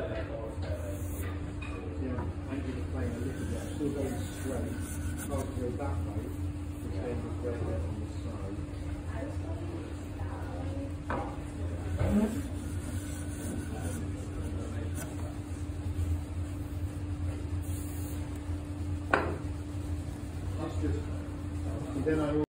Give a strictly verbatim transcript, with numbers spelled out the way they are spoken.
Yeah, angle the plane a little bit. Still going straight. I'll go that way. Which then will go there on the side. That's just. And then I